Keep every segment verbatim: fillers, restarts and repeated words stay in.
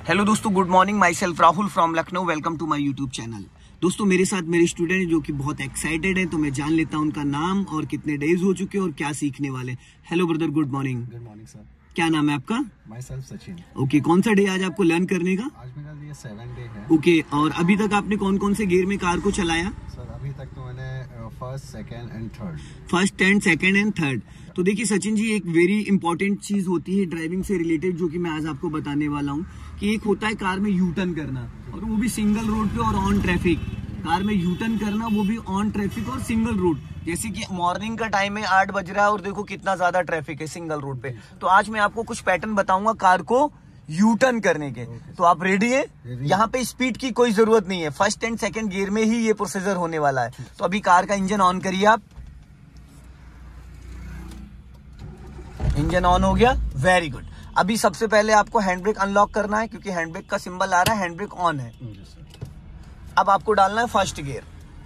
Hello दोस्तों, good morning. Myself Rahul from Lucknow. Welcome to my YouTube channel. दोस्तों मेरे साथ मेरे स्टूडेंट हैं जो कि बहुत एक्साइटेड हैं, तो मैं जान लेता हूं उनका नाम और कितने डेज हो चुके हैं और क्या सीखने वाले। Hello brother, good morning. Good morning sir. क्या नाम है आपका? My self Sachin. ओके, कौन सा डे आज आपको लर्न करने का? आज मेरा ये सेवन डे है। ओके, और अभी तक आपने कौन कौन से गियर में कार को चलाया? सर अभी तक तो मैंने first, second and third. First and second and third. तो देखिए सचिन जी, एक वेरी इंपॉर्टेंट चीज होती है ड्राइविंग से रिलेटेड, जो कि मैं आज आपको बताने वाला हूँ कि एक होता है कार में यू टर्न करना, और वो भी सिंगल रोड पे और ऑन ट्रैफिक। कार में यू टर्न करना, वो भी ऑन ट्रैफिक और सिंगल रोड। जैसे कि मॉर्निंग का टाइम है, आठ बज रहा है और देखो कितना ज्यादा ट्रैफिक है सिंगल रोड पे। तो आज मैं आपको कुछ पैटर्न बताऊंगा कार को यू टर्न करने के। तो आप रेडी है? यहाँ पे स्पीड की कोई जरूरत नहीं है, फर्स्ट एंड सेकंड गियर में ही ये प्रोसीजर होने वाला है। तो अभी कार का इंजन ऑन करिए आप। इंजन ऑन हो गया, वेरी गुड। अभी सबसे पहले आपको हैंड ब्रेक अनलॉक करना है, क्योंकि हैंड ब्रेक का सिंबल आ रहा है, हैंड ब्रेक ऑन है। अब आपको डालना है फर्स्ट गियर।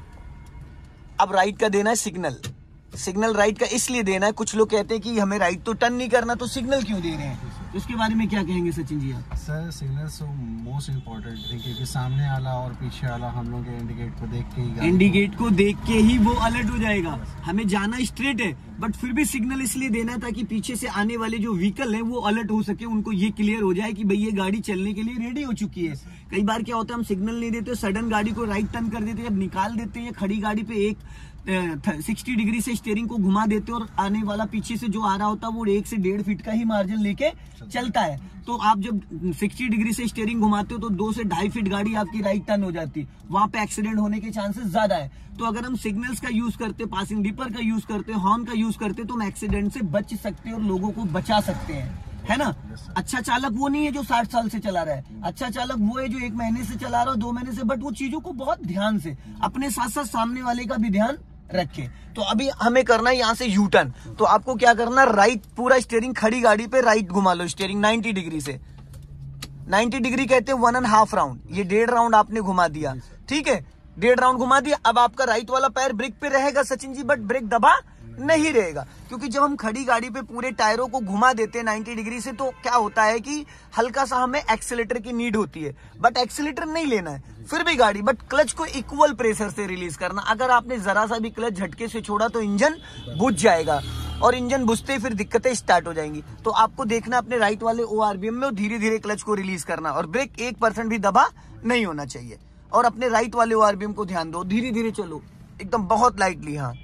अब राइट का देना है सिग्नल। सिग्नल राइट का इसलिए देना है, कुछ लोग कहते हैं कि हमें राइट तो टर्न नहीं करना, तो सिग्नल क्यों दे रहे हैं? तो इसके बारे में क्या कहेंगे सचिन जी आप? Sir signal so most important है, क्योंकि सामने वाला और पीछे वाला हम लोग के इंडिकेट को देख के ही इंडिकेट को देख के ही वो अलर्ट हो जाएगा। हमें जाना स्ट्रेट है, बट फिर भी सिग्नल इसलिए देना है ताकि पीछे से आने वाले जो व्हीकल है वो अलर्ट हो सके, उनको ये क्लियर हो जाए कि भाई ये गाड़ी चलने के लिए रेडी हो चुकी है। कई बार क्या होता है, हम सिग्नल नहीं देते, सडन गाड़ी को राइट टर्न कर देते हैं, जब निकाल देते हैं खड़ी गाड़ी पे एक साठ डिग्री से स्टीयरिंग को घुमा देते, और आने वाला पीछे से जो आ रहा होता है वो एक से डेढ़ फीट का ही मार्जिन लेके चलता है। तो आप जब साठ डिग्री से स्टीयरिंग घुमाते हो तो दो से ढाई फीट गाड़ी आपकी राइट टर्न हो जाती, वहां पे एक्सीडेंट होने के चांसेस ज्यादा है। तो अगर हम सिग्नल्स का यूज करते, पासिंग डिपर का यूज करते, हॉर्न का यूज करते, तो हम एक्सीडेंट से बच सकते हैं और लोगों को बचा सकते हैं, है ना? अच्छा चालक वो नहीं है जो साठ साल से चला रहा है, अच्छा चालक वो है जो एक महीने से चला रहा है, दो महीने से, बट वो चीजों को बहुत ध्यान से, अपने साथ साथ सामने वाले का भी ध्यान रखे। तो अभी हमें करना है यहाँ से यू टर्न। तो आपको क्या करना, राइट पूरा स्टीयरिंग, खड़ी गाड़ी पे राइट घुमा लो स्टीयरिंग नाइन्टी डिग्री से। नाइन्टी डिग्री कहते हैं वन एंड हाफ राउंड। ये डेढ़ राउंड आपने घुमा दिया, ठीक है, डेढ़ राउंड घुमा दिया। अब आपका राइट वाला पैर ब्रेक पे रहेगा सचिन जी, बट ब्रेक दबा नहीं रहेगा, क्योंकि जब हम खड़ी गाड़ी पे पूरे टायरों को घुमा देते हैं नाइन्टी डिग्री से, तो क्या होता है कि हल्का सा हमें एक्सीलेटर की नीड होती है, बट एक्सीलेटर नहीं लेना है फिर भी गाड़ी, बट क्लच को इक्वल प्रेशर से रिलीज करना। अगर आपने जरा सा भी क्लच झटके से छोड़ा तो इंजन बुझ जाएगा, और इंजन बुझते ही फिर दिक्कतें स्टार्ट हो जाएंगी। तो आपको देखना अपने राइट वाले ओआरबीएम में धीरे धीरे क्लच को रिलीज करना, और ब्रेक एक परसेंट भी दबा नहीं होना चाहिए। और अपने राइट वाले ओआरबीएम को ध्यान दो, धीरे धीरे चलो, एकदम बहुत लाइटली, हाँ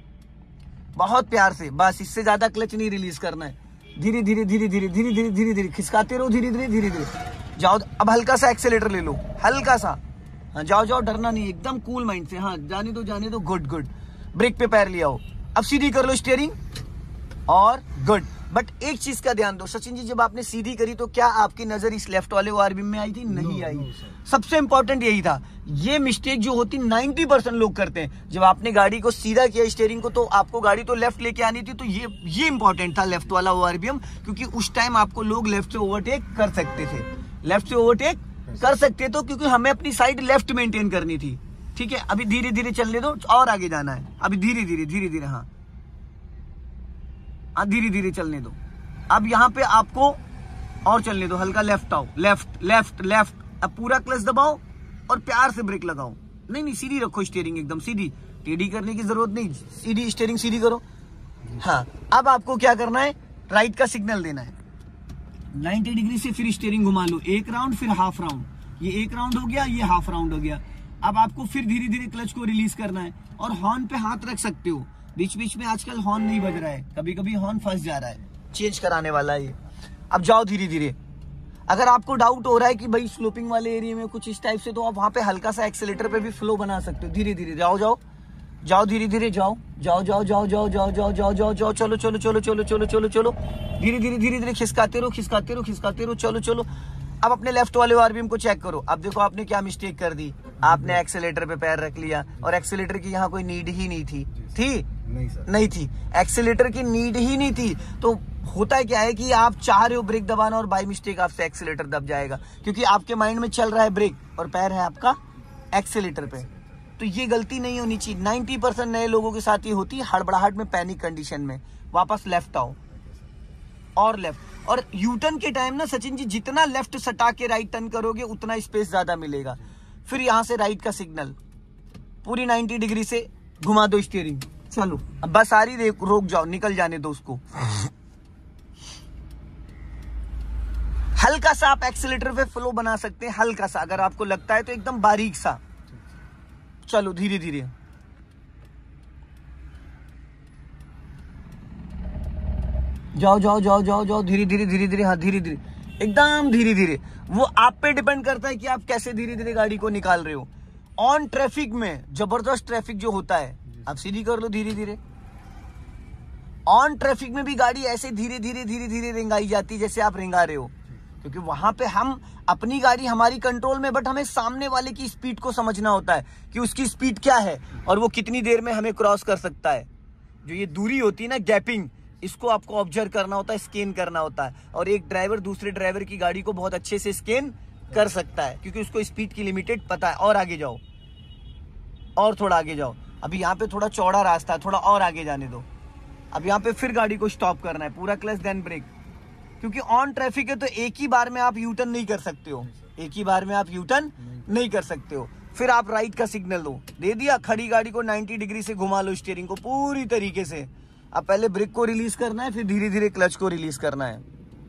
बहुत प्यार से, बस इससे ज्यादा क्लच नहीं रिलीज करना है। धीरे धीरे धीरे धीरे धीरे धीरे धीरे धीरे खिसकाते रहो, धीरे धीरे धीरे धीरे जाओ। अब हल्का सा एक्सेलेटर ले लो, हल्का सा, हाँ जाओ जाओ, डरना नहीं, एकदम कूल माइंड से, हाँ जाने दो जाने दो, गुड गुड। ब्रेक पे पैर लिया हो, अब सीधी कर लो स्टीयरिंग, और गुड। बट एक चीज का ध्यान दो सचिन जी, जब आपने सीधी करी तो क्या आपकी नजर इस लेफ्ट वाले ओआरबीएम में आई थी? नहीं आई। सबसे इंपॉर्टेंट यही था। ये मिस्टेक जो होती नब्बे परसेंट लोग करते हैं, जब आपने गाड़ी को सीधा किया स्टीयरिंग को, तो आपको गाड़ी तो लेफ्ट लेके आनी थी, तो ये ये इंपॉर्टेंट था लेफ्ट वाला ओआरबीएम, क्योंकि उस टाइम आपको लोग लेफ्ट से ओवरटेक कर सकते थे, लेफ्ट से ओवरटेक कर सकते थे, क्योंकि हमें अपनी साइड लेफ्ट मेंटेन करनी थी, ठीक है। अभी धीरे धीरे चलने दो और आगे जाना है, अभी धीरे धीरे धीरे धीरे, हाँ धीरे धीरे चलने दो। अब यहाँ पे आपको और चलने दो, हल्का लेफ्ट आओ, लेफ्ट लेफ्ट लेफ्ट। अब पूरा क्लच दबाओ और प्यार से ब्रेक लगाओ। नहीं नहीं, सीधी रखो स्टीयरिंग, एकदम सीधी, टेढ़ी करने की जरूरत नहीं, सीधी स्टीयरिंग सीधी करो। हाँ अब आपको क्या करना है, राइट का सिग्नल देना है नाइन्टी डिग्री से, फिर स्टीयरिंग घुमा लो, एक राउंड फिर हाफ राउंड। ये एक राउंड हो गया, ये हाफ राउंड हो गया। अब आपको फिर धीरे धीरे क्लच को रिलीज करना है, और हॉर्न पे हाथ रख सकते हो। बीच बीच में आजकल हॉर्न नहीं बज रहा है, कभी कभी हॉर्न फंस जा रहा है, चेंज कराने वाला है ये। अब जाओ धीरे धीरे। अगर आपको डाउट हो रहा है कि भाई स्लोपिंग वाले एरिया में कुछ इस टाइप से, तो आप वहां पे हल्का सा एक्सेलेटर पे भी फ्लो बना सकते हो। धीरे धीरे जाओ जाओ जाओ, धीरे धीरे जाओ जाओ जाओ जाओ जाओ जाओ जाओ जाओ जाओ जाओ, चलो चलो चलो चलो चलो चलो चलो, धीरे धीरे धीरे धीरे खिसकाते रहो खिसकाते रहो खिसकाते रहो, चलो चलो। अब अपने लेफ्ट वाले ओआरबीएम को चेक करो। अब देखो आपने क्या मिस्टेक कर दी, आपने एक्सेलेटर पे पैर रख लिया, और एक्सेलेटर की यहाँ कोई नीड ही नहीं थी, थी नहीं सर, नहीं थी, एक्सेलेटर की नीड ही नहीं थी। तो होता क्या है कि आप चाह रहे हो ब्रेक दबाना, और बाय मिस्टेक आपसे एक्सेलेटर दब जाएगा, क्योंकि आपके माइंड में चल रहा है ब्रेक और पैर है आपका एक्सेलेटर पे। तो ये गलती नहीं होनी चाहिए। नब्बे परसेंट नए लोगों के साथ ये होती है, हड़बड़ाहट में, पैनिक कंडीशन में। वापस लेफ्ट आओ, और लेफ्ट। और यू टर्न के टाइम ना सचिन जी जितना लेफ्ट सटा के राइट टर्न करोगे उतना स्पेस ज्यादा मिलेगा। फिर यहां से राइट का सिग्नल, पूरी नाइन्टी डिग्री से घुमा दो स्टीयरिंग। चलो अब बस आ रही, रोक जाओ, निकल जाने दो उसको। हल्का सा आप एक्सीलेटर पे फ्लो बना सकते हैं, हल्का सा अगर आपको लगता है तो, एकदम बारीक सा। चलो धीरे धीरे, जाओ जाओ जाओ जाओ जाओ, धीरे धीरे धीरे धीरे, हाँ धीरे धीरे, एकदम धीरे धीरे। वो आप पे डिपेंड करता है कि आप कैसे धीरे धीरे गाड़ी को निकाल रहे हो। ऑन ट्रैफिक में जबरदस्त ट्रैफिक जो होता है, आप सीधी कर लो धीरे धीरे। ऑन ट्रैफिक में भी गाड़ी ऐसे धीरे धीरे धीरे धीरे रेंगाई जाती है जैसे आप रेंगा रहे हो, क्योंकि वहां पे हम अपनी गाड़ी हमारी कंट्रोल में, बट हमें सामने वाले की स्पीड को समझना होता है कि उसकी स्पीड क्या है और वो कितनी देर में हमें क्रॉस कर सकता है। जो ये दूरी होती है ना, गैपिंग, इसको आपको ऑब्जर्व करना होता है, स्कैन करना होता है। और एक ड्राइवर दूसरे ड्राइवर की गाड़ी को बहुत अच्छे से स्कैन कर सकता है क्योंकि उसको स्पीड की लिमिटेड पता है। और आगे जाओ, और थोड़ा आगे जाओ। अभी यहाँ पे थोड़ा चौड़ा रास्ता है, थोड़ा और आगे जाने दो। अब यहाँ पे फिर गाड़ी को स्टॉप करना है, पूरा क्लच देन ब्रेक, क्योंकि ऑन ट्रैफिक है तो एक ही बार में आप यू टर्न नहीं कर सकते हो, एक ही बार में आप यू टर्न नहीं कर सकते हो। फिर आप राइट का सिग्नल दो, दे दिया, खड़ी गाड़ी को नाइन्टी डिग्री से घुमा लो स्टीयरिंग को पूरी तरीके से। अब पहले ब्रेक को रिलीज करना है, फिर धीरे धीरे क्लच को रिलीज करना है।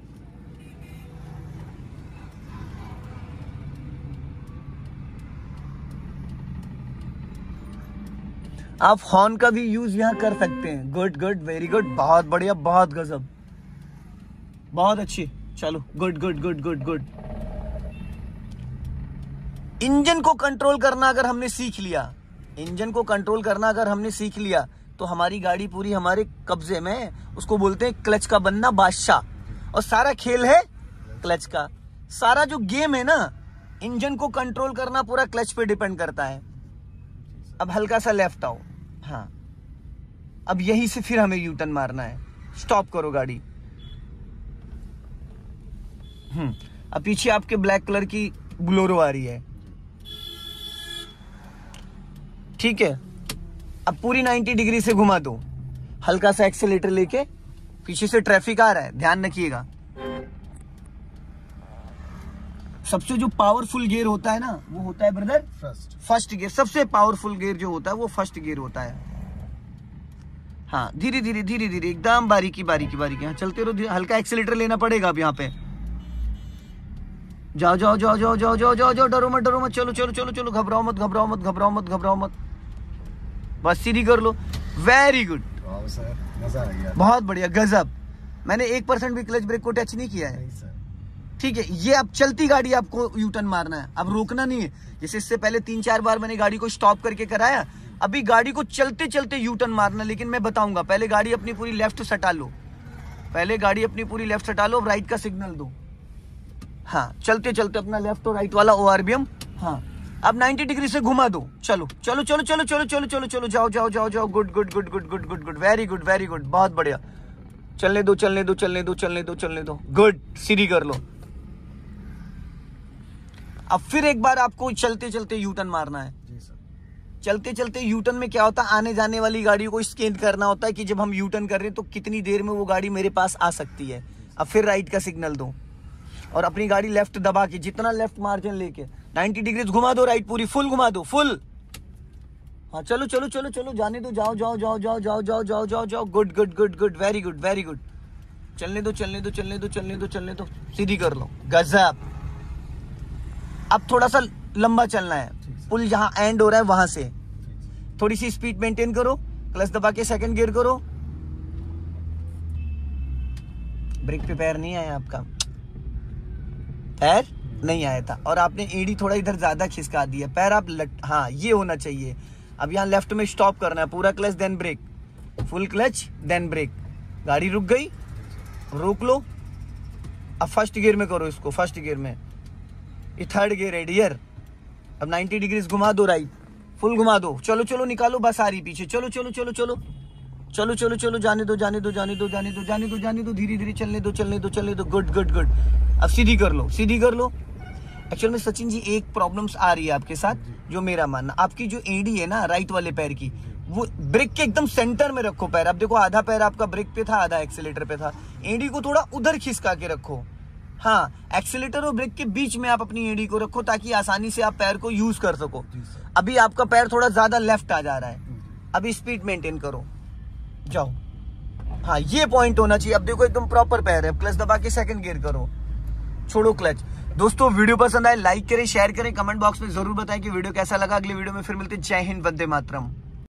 आप हॉर्न का भी यूज यहां कर सकते हैं। गुड गुड, वेरी गुड, बहुत बढ़िया, बहुत गजब, बहुत अच्छी। चलो good good good good good. Engine को कंट्रोल करना अगर हमने सीख लिया, इंजन को कंट्रोल करना अगर हमने सीख लिया तो हमारी गाड़ी पूरी हमारे कब्जे में है। उसको बोलते हैं क्लच का बनना बादशाह। और सारा खेल है क्लच का, सारा जो गेम है ना, इंजन को कंट्रोल करना पूरा क्लच पे डिपेंड करता है। अब हल्का सा लेफ्ट आओ, हाँ, अब यहीं से फिर हमें यू टर्न मारना है। स्टॉप करो गाड़ी। हम्म अब पीछे आपके ब्लैक कलर की बोलेरो आ रही है, ठीक है। अब पूरी नाइन्टी डिग्री से घुमा दो, हल्का सा एक्सेलेटर लेके। पीछे से ट्रैफिक आ रहा है, ध्यान रखिएगा। सबसे जो पावरफुल गियर होता है ना, वो होता है ब्रदर फर्स्ट फर्स्ट गियर। सबसे पावरफुल गियर जो होता है वो फर्स्ट गियर होता है। हाँ, धीरे धीरे धीरे धीरे, एकदम बारीकी बारीकी बारीकी, हाँ चलते रहो। हल्का एक्सेलेटर लेना पड़ेगा अब यहाँ पे। जाओ जाओ जाओ जाओ जाओ जाओ जाओ जाओ, डरो मत डरो मत, चलो चलो चलो चलो, घबराओ मत घबराओ मत घबराओ मत घबराओ मत, बस सीधी कर लो। वेरी गुड, मजा आ गया, बहुत बढ़िया, गजब। मैंने एक परसेंट भी क्लच ब्रेक को टच नहीं किया है, ठीक है। ये अब चलती गाड़ी आपको यू टर्न मारना है, अब रोकना नहीं है। जैसे इससे पहले तीन चार बार मैंने गाड़ी को स्टॉप करके कराया, अभी गाड़ी को चलते चलते यू टर्न मारना। लेकिन मैं बताऊंगा, पहले गाड़ी अपनी पूरी लेफ्ट सटा लो, पहले गाड़ी अपनी पूरी लेफ्ट सटा लो, राइट का सिग्नल दो। हाँ, चलते चलते अपना लेफ्ट और राइट वाला ओआरबीएम, हाँ। अब नाइन्टी डिग्री से घुमा दो, चलो चलो चलो चलो चलो चलो चलो चलो, जाओ जाओ जाओ जाओ, good good good good good good good, very good very good, बहुत बढ़िया। चलने दो चलने दो चलने दो चलने दो चलने दो, गुड, सीधी कर लो। अब फिर एक बार आपको चलते चलते यू टर्न मारना है। चलते चलते यू टर्न में क्या होता है, आने जाने वाली गाड़ियों को स्कैन करना होता है कि जब हम यू टर्न कर रहे हैं तो कितनी देर में वो गाड़ी मेरे पास आ सकती है। अब फिर राइट का सिग्नल दो और अपनी गाड़ी लेफ्ट दबा के, जितना लेफ्ट मार्जिन लेके नाइन्टी डिग्री घुमा दो, राइट पूरी फुल घुमा दो, फुल। हाँ चलो चलो चलो चलो, जाने दो, जाओ जाओ जाओ जाओ जाओ जाओ जाओ जाओ जाओ, good good good good, very good very good. चलने दो चलने दो चलने दो चलने दो चलने दो, सीधी कर लो, गजब। अब थोड़ा सा लंबा चलना है, पुल जहां एंड हो रहा है वहां से थोड़ी सी स्पीड मेंटेन करो, क्लच दबा के सेकंड गियर करो। ब्रेक पे पैर नहीं आया आपका, पैर नहीं आया था और आपने एडी थोड़ा इधर ज्यादा खिसका दिया, पैर आप लट, हाँ ये होना चाहिए। अब यहाँ लेफ्ट में स्टॉप करना है, पूरा clutch then brake, full clutch then brake. गाड़ी रुक गई, रोक लो। अब फर्स्ट गियर में करो इसको, फर्स्ट गियर में, ये थर्ड गियर है डियर। अब नाइन्टी डिग्री घुमा दो, राइट फुल घुमा दो, चलो चलो निकालो, बस आ रही पीछे, चलो चलो चलो चलो चलो चलो चलो, जाने दो जाने दो जाने दो जाने दो जाने दो जाने दो, धीरे धीरे चलने दो चलने दो चलने दो, गुड गुड गुड। अब सीधी कर लो, सीधी कर लो। एक्चुअल में सचिन जी एक प्रॉब्लम्स आ रही है आपके साथ, जो मेरा मानना, आपकी जो एडी है ना राइट वाले पैर की, वो ब्रेक के एकदम सेंटर में रखो पैर। अब देखो आधा पैर आपका ब्रेक पे था, आधा एक्सीलेटर पे था। एडी को थोड़ा उधर खिसका के रखो। हाँ, एक्सीलेटर और ब्रेक के बीच में आप अपनी एडी को रखो ताकि आसानी से आप पैर को यूज कर सको। अभी आपका पैर थोड़ा ज्यादा लेफ्ट आ जा रहा है, अभी स्पीड मेंटेन करो, जाओ। हाँ, ये पॉइंट होना चाहिए। अब देखो एकदम प्रॉपर पैर है। क्लच दबा के सेकंड गियर करो, छोड़ो क्लच। दोस्तों वीडियो पसंद आए लाइक करें, शेयर करें, कमेंट बॉक्स में जरूर बताएं कि वीडियो कैसा लगा। अगले वीडियो में फिर मिलते हैं। जय हिंद, वंदे मातरम।